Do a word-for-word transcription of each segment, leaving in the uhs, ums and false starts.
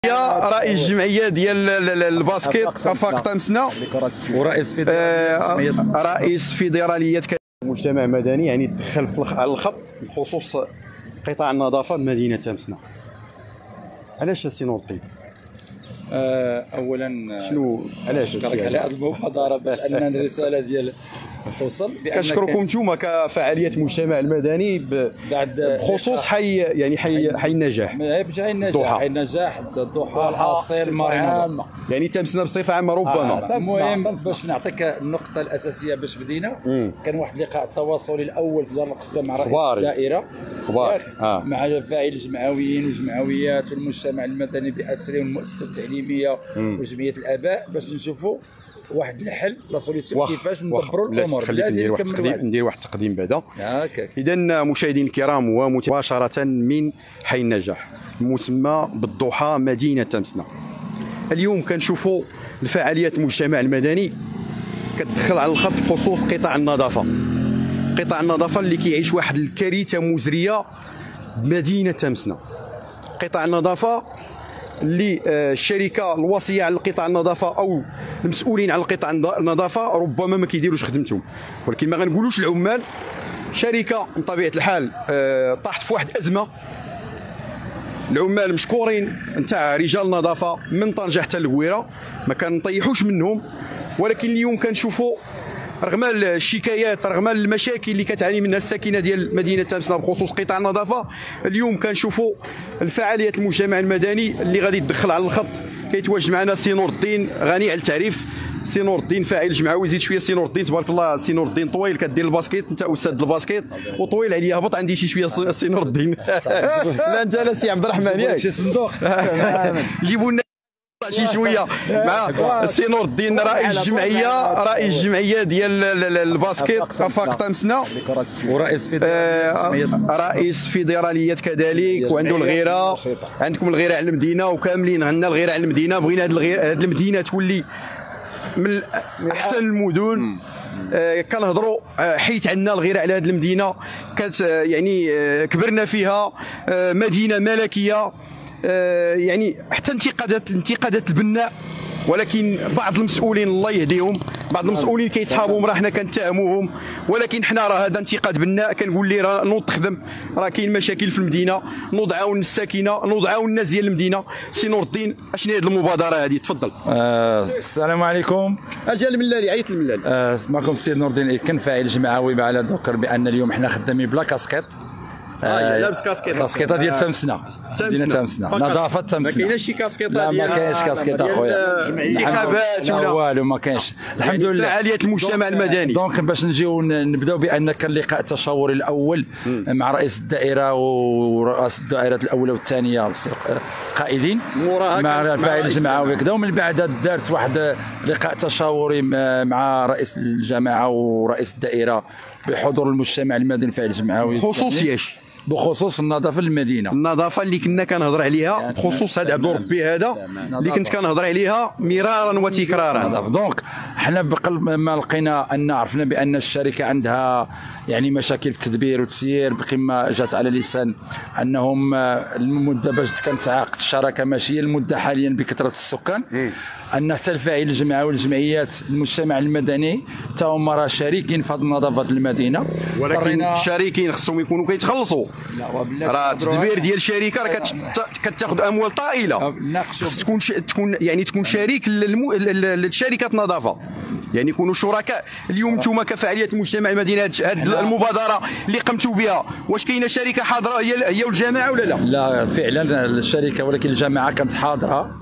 رئيس الجمعيه ديال الباسكيت افاق تمسنا ورئيس فيدراليه رئيس فيدراليه المجتمع المدني، يعني دخل على الخط بخصوص قطاع النظافه بمدينه تمسنا. علاش السي نور الدين؟ اولا شنو علاش نشكرك على هذه المبادره باش ان الرساله ديال توصل. كنشكركم نتوما كفعاليه المجتمع المدني بخصوص حي يعني حي حي النجاح. ماشي حي النجاح، حي النجاح، الضحى، الحاصيل، مريم، يعني تمسنا بصفه عامه ربما. آه. المهم باش نعطيك النقطه الاساسيه باش بدينا، كان واحد اللقاء تواصلي الاول في دار القصبه مع رئيس الدائره آه. مع فاعل الجمعويين والجمعويات والمجتمع المدني باسره والمؤسسه التعليميه وجمعيه الاباء باش نشوفوا واحد الحل لا سوليسيون كيفاش ندبروا الامور. خليك ندير واحد التقديم ندير واحد التقديم بعدا. اذا مشاهدينا الكرام، ومباشره من حي النجاح المسمى بالضحى مدينه تمسنا، اليوم كنشوفوا الفعاليات المجتمع المدني كتدخل على الخط بخصوص قطاع النظافه. قطاع النظافه اللي كيعيش واحد الكارثه مزريه بمدينه تمسنا. قطاع النظافه اللي الشركه الوصيه على قطاع النظافه او المسؤولين على قطاع النظافه ربما ما كيديروش خدمتهم، ولكن ما غنقولوش العمال. شركه بطبيعه الحال طاحت في واحد ازمه، العمال مشكورين نتاع رجال النظافه من طنجه حتى للويره ما كنطيحوش منهم، ولكن اليوم كنشوفوا رغم الشكايات رغم المشاكل اللي كتعاني منها الساكنه ديال مدينه تمسنا بخصوص قطاع النظافه، اليوم كنشوفوا الفعاليات المجتمع المدني اللي غادي تدخل على الخط. كيتواجد معنا سي نور الدين غني على التعريف. سي نور الدين فاعل جمعوي، زيد شويه سي نور الدين تبارك الله. سي نور الدين طويل كدير الباسكيت، انت استاذ الباسكيت وطويل عليا، هبط عندي شي شويه سي نور الدين. لا انت لا سي عبد الرحمن ياك شي صندوق جيبوا لنا شي شويه مع السي نور الدين رئيس الجمعيه رئيس الجمعيه ديال الباسكيت افاق تمسنا ورئيس فيدراليه رئيس فيدراليه كذلك، وعنده الغيره. عندكم الغيره على المدينه وكاملين عندنا الغيره على المدينه. بغينا هذه المدينه تولي من احسن المدن. آه كنهضروا آه حيت عندنا الغيره على هذه المدينه، كت آه يعني آه كبرنا فيها. آه مدينه ملكيه. آه يعني حتى انتقادات انتقادات البناء، ولكن بعض المسؤولين الله يهديهم، بعض المسؤولين كيتحابهم راه حنا كنتهموهم، ولكن حنا راه هذا انتقاد بناء. كنقول ليه راه نوض تخدم، راه كاين مشاكل في المدينه، نوض عاون الساكنه، نوض عاون الناس ديال المدينه. سي نور الدين اشنو هذه المبادره هذه؟ تفضل. آه السلام عليكم. اجي الملالي عيط الملالي. آه معكم السي نور الدين كان فاعل جمعوي. على ذكر بان اليوم حنا خدامين بلا كاسكيط. اه لابس كاسكيطه كاسكيطه ديال تمسنا، مدينه تمسنا، نظافه تمسنا. ما كايناش شي كاسكيطه لا ما كاينش كاسكيطه اخويا، انتخابات ولا والو ما كاينش الحمد لله. فعاليات المجتمع المدني. دونك باش نجيو نبداو بان كان لقاء تشاوري الاول مع رئيس الدائره ورئيس الدائره الاولى والثانيه قائدين مع فاعل الجمعوي كذا، ومن بعد دارت واحد لقاء تشاوري مع رئيس الجماعه ورئيس الدائره بحضور المجتمع المدني فاعل الجمعوي بخصوص ايش؟ بخصوص النظافه المدينه. النظافه اللي كنا كنهضر عليها بخصوص هذا عبد ربي هذا اللي كنت كنهضر عليها مرارا وتكرارا. دونك حنا بقلب ما لقينا ان عرفنا بان الشركه عندها يعني مشاكل في التدبير والتسيير، بقيمه جات على لسان انهم المده باش كانت عقد الشراكه ماشيه المده حاليا بكثره السكان، ان حتى الفاعل الجمعوي والجمعيات المجتمع المدني حتى هما راه شريكين في هذه نظافه المدينه، ولكن الشريكين خصهم يكونوا كيتخلصوا. راه التدبير ديال الشركه راه كتاخذ اموال طائله. خص تكون تكون يعني تكون شريك لشركات النظافه، يعني يكونوا شركاء. اليوم نتوما كفعاليات المجتمع المدني هذه المبادره اللي قمتوا بها، واش كاينه شركه حاضره هي هي والجماعه ولا لا؟ لا فعلا الشركه، ولكن الجماعه كانت حاضره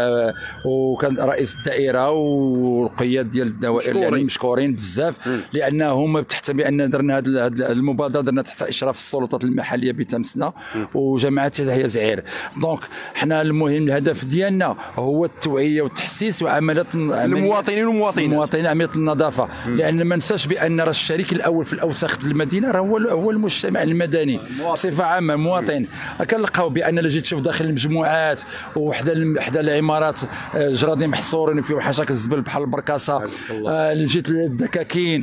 وكان رئيس الدائره والقياد ديال الدوائر يعني مشكورين بزاف، لانهم تحت بان درنا هذه المبادره درنا تحت اشراف السلطات المحليه بتمسنا وجماعه هي زعير. دونك حنا المهم الهدف ديالنا هو التوعيه والتحسيس وعمليه المواطنين والمواطنين المواطنين عمليه النظافه، لان ما ننساش بان راه الشريك الاول في الاوساخ المدينه راه هو هو المجتمع المدني بصفه عامه المواطن. كنلقاو بان لو جيت تشوف داخل المجموعات وحده حدا بالنسبه للعمارات جرادي محصورين فيه وحاشاك الزبل بحال البركاسه. جيت للدكاكين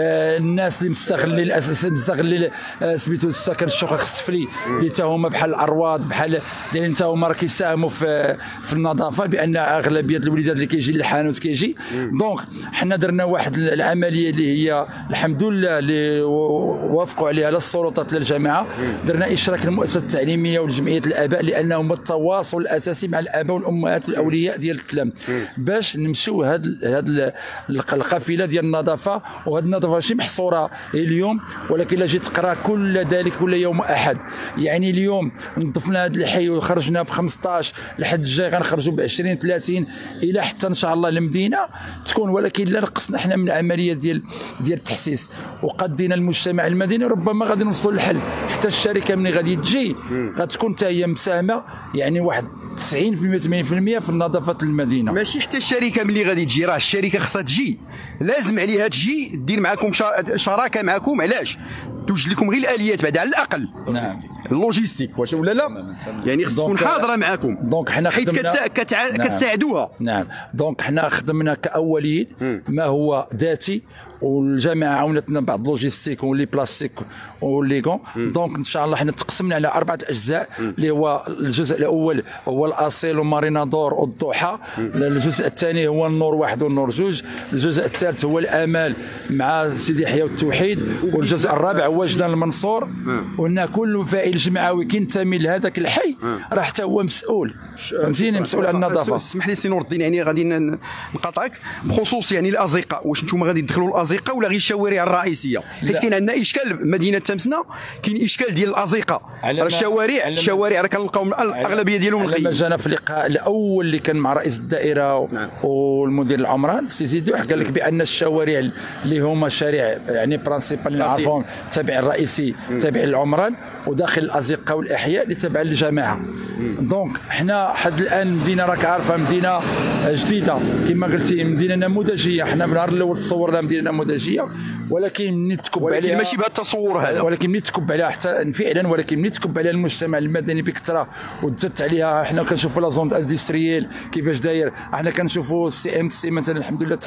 الناس اللي مستغلين الاساس مستغلين سميتو السكن الشقق السفلي اللي تا هما بحال العروض بحال اللي تا هما راه كيساهموا في في النظافه بان اغلبيه الوليدات اللي كيجي للحانوت كيجي. دونك حنا درنا واحد العمليه اللي هي الحمد لله اللي وافقوا عليها لا السلطات لا الجامعه. درنا اشراك المؤسسات التعليميه والجمعيات الاباء لانهم التواصل الاساسي مع الاباء والامهات والاولياء ديال التلام باش نمشيو هاد هاد القافله ديال النظافه. وهاد النظافه ماشي محصوره اليوم ولكن لا جيت تقرا كل ذلك كل يوم احد. يعني اليوم نظفنا هذا الحي وخرجنا ب خمسطاش الحد الجاي غنخرجوا ب عشرين ثلاثين الى حتى ان شاء الله المدينه تكون. ولكن لا نقصنا حنا من العمليه ديال ديال التحسيس وقدينا المجتمع المدني ربما غادي نوصلوا للحل. حتى الشركه ملي غادي تجي غتكون حتى هي مساهمه يعني واحد تسعين بالمئة ثمانين بالمئة في نظافه المدينه. ماشي حتى الشركه ملي غادي تجي راه الشركه خصها تجي لازم عليها تجي دير معكم شراكه معكم. علاش؟ توجد لكم غير الاليات بعد على الاقل. نعم. اللوجيستيك واش ولا لا؟ يعني خص تكون حاضره معكم. دونك حنا حيت كتسا... كتع... نعم. كتساعدوها. نعم. دونك حنا خدمنا كاوليين ما هو ذاتي والجامعه عاونتنا بعض اللوجيستيك واللي بلاستيك واللي كون. دونك ان شاء الله حنا تقسمنا على اربعه اجزاء اللي هو الجزء الاول هو الاصيل ومارينادور والضحى. الجزء الثاني هو النور واحد والنور جوج. الجزء الثالث هو الامال مع سيدي يحيى والتوحيد. والجزء الرابع هو جنان المنصور. وان كل فاعل جمعوي كينتمي لهذاك الحي راه حتى هو مسؤول فهمتيني مسؤول عن النظافه. اسمح لي سي نور الدين يعني غادي نقاطعك بخصوص يعني الازقه. واش نتوما غادي تدخلوا الازقه ولا غير الشوارع الرئيسيه؟ حيت كاين عندنا اشكال مدينه تمسنا كاين اشكال ديال الازقه. راه الشوارع الشوارع راه كنلقاو الاغلبيه ديالهم لما جانا في اللقاء الاول اللي كان مع رئيس الدائره نعم. والمدير العمران سي زيدوح قال لك بان الشوارع اللي هما شارع يعني برانسيبال اللي نعرفهم تابع الرئيسي تابع للعمران وداخل الازقه والاحياء اللي تابع للجماعه. دونك حنا حد الان مدينه راك عارفه مدينه جديده كما قلتي مدينه نموذجيه. حنا من النهار الاول تصورنا مدينه نموذجيه ولكن ملي تكب عليها ماشي بهذا التصور هذا ولكن ملي تكب عليها حتى فعلا ولكن ملي تكب عليها المجتمع المدني بكثره وتزدت عليها. حنا كنشوفوا لا زون اندستريال كيفاش داير. حنا كنشوفوا السي ام سي مثلا الحمد لله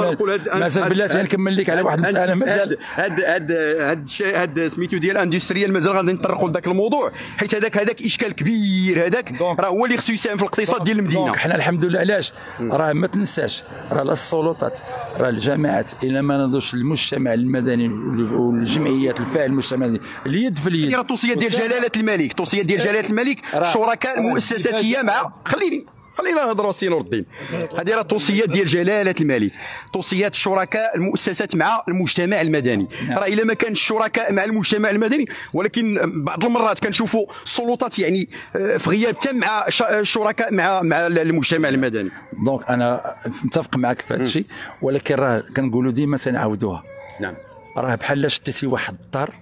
مازال بلاتي نكمل لك على واحد المساله مازال هاد هاد هاد الشيء هاد سميتو ديال اندستريال مازال غادي نطرقوا لذاك الموضوع حيت هذاك هذاك اشكال كبير. هذاك راه هو اللي خصو يساهم في الاقتصاد ديال المدينه. دونك حنا الحمد لله علاش راه ما تنساش راه لا السلطات راه الجامعات الى ما نضوش المجتمع المدني والجمعيات الفاعل المجتمع المدني اليد في اليد. راه توصيه ديال جلاله الملك توصيه ديال جلاله الملك الشركاء المؤسساتيه مع خليني خلينا نهضروا سي نور الدين. هذه راه توصيات ديال جلاله الملك توصيات الشركاء المؤسسات مع المجتمع المدني. راه الا ما كانش الشركاء مع المجتمع المدني ولكن بعض المرات كنشوفوا السلطات يعني في غياب تام مع الشركاء مع مع المجتمع المدني. دونك انا متفق معك في هذا الشيء ولكن راه كنقولوا ديما تنعاودوها. نعم. راه بحال شديتي واحد الدار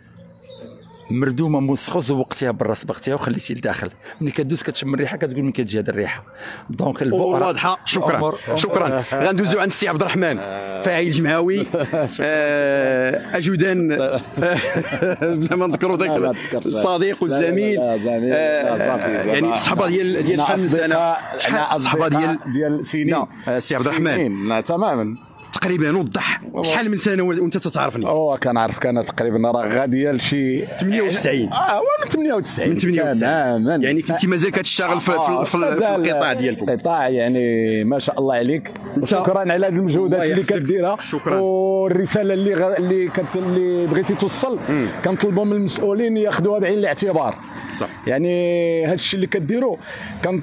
مردومه موسخه زوقتيها برا صبغتيها وخليتي لداخل ملي كدوز كتشم الريحه كتقول من كتجي هذه الريحه. دونك البؤره واضحه. شكرا شكرا. غندوزو عند السي عبد الرحمن فاعل جمعوي اجودان بلا ما نذكروا ذاك الصديق والزميل يعني الصحبه ديال ديال شحال من سنه شحال الصحبه ديال ديال سنين السي عبد الرحمن تماما تقريبا. وضح شحال من سنه وانت تتعرفني؟ هو كنعرف كان تقريبا راه غاديه لشي ثمانية وتسعين. اه هو من ثمانية وتسعين من ثمانية وتسعين يعني كنتي مازال كتشتغل في, آه في, في, في القطاع ديالكم. القطاع يعني ما شاء الله عليك وشكرا على هذه المجهودات اللي كديرها. شكرا. والرساله اللي غ... اللي كت... اللي بغيتي توصل كنطلبوا من المسؤولين ياخذوها بعين الاعتبار. صح. يعني هذا الشيء اللي كديروا كان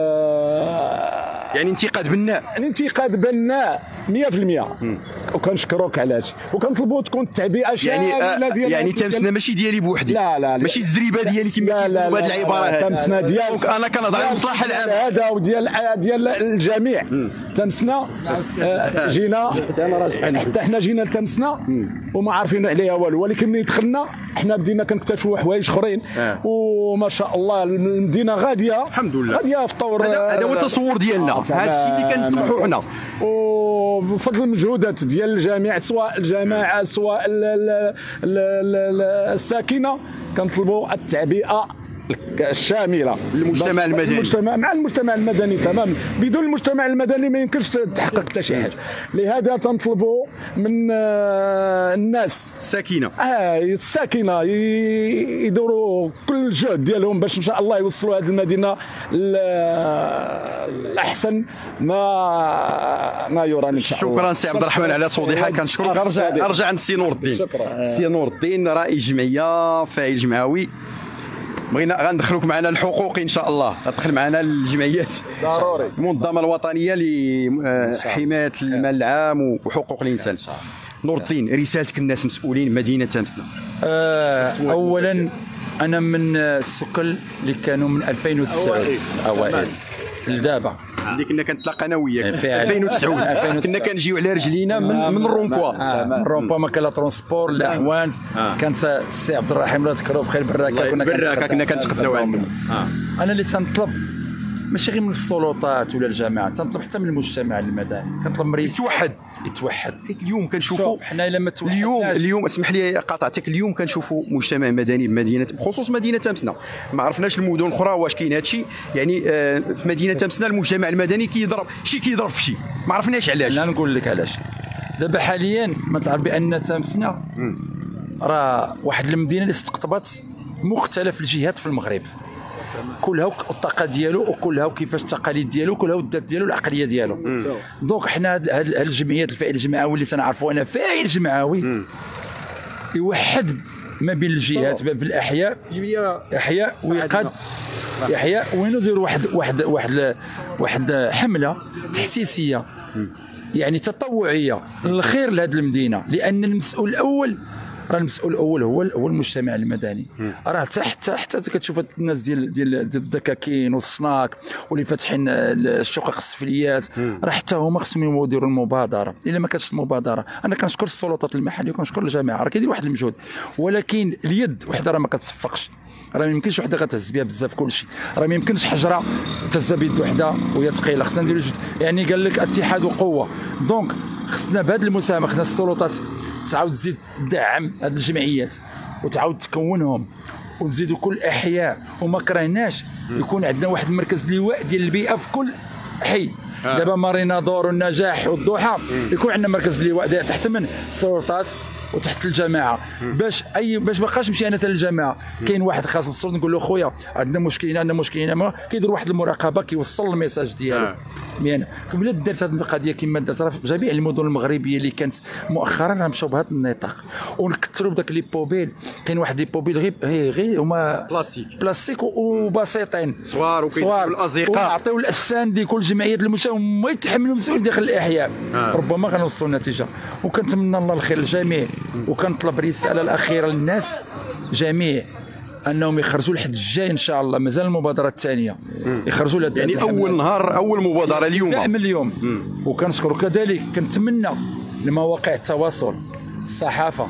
آه... يعني انتقاد بناء انتقاد بناء مية في المية وكنشكروك على هادشي وكنطلبوا تكون التعبئه شامله يعني ديال يعني تمسنا ماشي ديالي بوحدي. لا لا, لا ماشي الزريبه ديالي كما كيقولوا بهذه العباره. تمسنا ديالك انا كنهضر على المصلحه العامه هذا وديال ديال الجميع. تمسنا جينا حتى حنا جينا لتمسنا وما عارفين عليها والو ولكن ملي دخلنا حنا بدينا كنكتشفوا حوايج اخرين وما شاء الله المدينه غاديه الحمد لله غاديه في الطور. هذا هو التصور ديالنا هذا الشيء اللي كنطمحوا حنا وبفضل المجهودات ديال الجميع سواء الجماعه سواء الساكنه كنطلبوا التعبئه الشامله للمجتمع المدني، المجتمع مع المجتمع المدني تماما. بدون المجتمع المدني ما يمكنش تحقق حتى شي حاجه. لهذا تنطلبوا من الناس الساكنه اه الساكنه يدوروا كل الجهد ديالهم باش ان شاء الله يوصلوا هذه المدينه لاحسن ما ما يرام ان شاء الله. شكرا سي عبد الرحمن على توضيحك، كنشكرك. ارجع عند السي نور الدين. سي نور الدين رئيس جمعيه فاعل جمعوي، بغينا غندخلوك معنا الحقوقي ان شاء الله، غتدخل معنا الجمعيات ضروري المنظمه الوطنيه لحمايه المال العام وحقوق الانسان. نور الدين، رسالتك للناس مسؤولين مدينه تمسنا. آه اولا انا من السكان اللي كانوا من ألفين وتسعة اوائل لدابا اللي كنا كنتلاقى انا وياك في ألفين وتسعة كنا كنجيو على رجلينا من من الرومبوا من الرومبوا ما كان لا ترونسبور لا حوانت. كانت السي عبد الرحيم الله يذكره بخير براكه كنا كنا كنتقداو عنده. انا اللي تنطلب ماشي غير من السلطات ولا الجماعه، تنطلب حتى من المجتمع المدني، كنطلب من يتوحد يتوحد. اليوم كنشوفوا حنا الا ما توحدناش اليوم اليوم اسمح لي قاطعتك، اليوم كنشوفوا مجتمع مدني بمدينه بخصوص مدينه تمسنا، ما عرفناش المدن الاخرى واش كاين هذا الشيء، يعني آه في مدينه تمسنا المجتمع المدني كيضرب شي كيضرب في شي، ما عرفناش علاش. لا نقول لك علاش. دابا حاليا ما تعرف بان تمسنا راه واحد المدينه اللي استقطبت مختلف الجهات في المغرب، كلها الطاقه ديالو وكلها وكيفاش التقاليد ديالو وكلها الذات ديالو والعقليه ديالو. دونك حنا هاد الجمعيات الفاعل الجمعوي اللي تنعرفوا انا فاعل جمعوي يوحد ما بين الجهات، ما بين الاحياء احياء ويقاد احياء ونديروا واحد واحد واحد واحد حمله تحسيسيه يعني تطوعيه للخير لهذه المدينه، لان المسؤول الاول راه المسؤول الاول هو هو المجتمع المدني. راه حتى حتى كتشوف الناس ديال ديال الدكاكين والصناك واللي فاتحين الشقق السفليات، راه حتى هما خصهم يديروا المبادره. الا ما كانتش المبادره، انا كنشكر السلطات المحليه وكنشكر الجماعه، راه كيديروا واحد المجهود، ولكن اليد وحده راه ما كتصفقش. راه ما يمكنش وحده غتهز بها بزاف كلشي، راه ما يمكنش حجره تهز بيد وحده وهي ثقيله، خصنا نديروا يعني قال لك اتحاد وقوه. دونك خصنا بهذه المساهمه، خصنا السلطات تعاود تزيد تدعم هذه الجمعيات وتعاود تكونهم وتزيدوا كل احياء، وما كرهناش يكون عندنا واحد المركز لواء ديال البيئه في كل حي. آه. دابا مارينا دور والنجاح والضحى يكون عندنا مركز لواء تحت من السلطات وتحت الجماعه، باش اي باش ما بقاش نمشي انا حتى للجماعه. كاين واحد خاص بالصوت نقول له خويا عندنا مشكلين عندنا مشكلين، ما كيدير واحد المراقبه كيوصل الميساج ديالو. آه. مزيان كملت دارت هذه القضيه كما دارت في جميع المدن المغربيه اللي كانت مؤخرا راه مشاو بهذا النطاق، ونكثروا بداك لي بوبيل. كاين واحد لي بوبيل غير غير هما بلاستيك بلاستيك وبسيطين صغار وكيدخلوا الازقه، ونعطيو الاسان ديال كل جمعيات المجتمع هما يتحملوا المسؤوليه داخل الاحياء. آه. ربما غنوصلوا لنتيجه، وكنتمنى الله الخير للجميع، وكنطلب رساله الاخيره للناس جميع انهم يخرجوا الحد الجاي ان شاء الله، مازال المبادره الثانيه يخرجوا لهذا يعني اول نهار اول مبادره اليوم من اليوم. وكنشكروا كذلك كنتمنى لمواقع التواصل الصحافه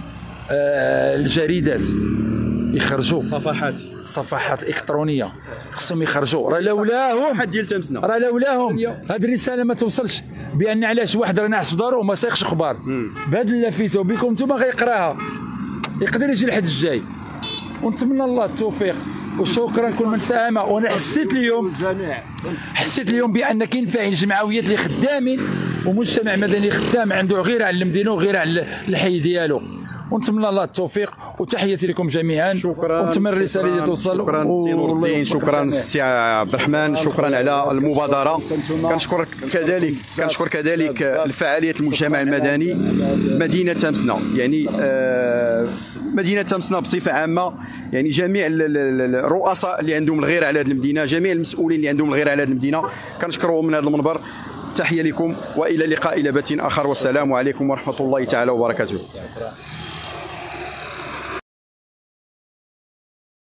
آه الجريدات يخرجوا صفحات صفحات الكترونيه، خصهم يخرجوا. راه لولاهم حد ديال تمسنا، راه لولاهم هذه الرساله ما توصلش، بان علاش واحد راه ناعس في دارو وما سايقش اخبار. بهذا اللافيتو بكم انتم غيقراها يقدر يجي الحد الجاي. ونتمنى الله التوفيق وشكرا كل من ساهم. وانا حسيت اليوم حسيت اليوم بان كاين فاعل جمعويات اللي خدامين ومجتمع مدني خدام عنده غير على المدينه وغير على الحي ديالو. ونتمنى الله التوفيق وتحياتي لكم جميعا. شكرا. ونتمنى الرساله اللي توصل. شكرا سي نور الدين، شكرا سي عبد الرحمن، شكرا على المبادره. كنشكر كذلك كنشكر كذلك الفعاليات المجتمع المدني مدينه تمسنا، يعني مدينه تمسنا بصفه عامه، يعني جميع الرؤساء اللي عندهم الغيره على هذه المدينه، جميع المسؤولين اللي عندهم الغيره على هذه المدينه، كنشكرهم من هذا المنبر. تحيه لكم والى اللقاء الى بث اخر، والسلام عليكم ورحمه الله تعالى وبركاته.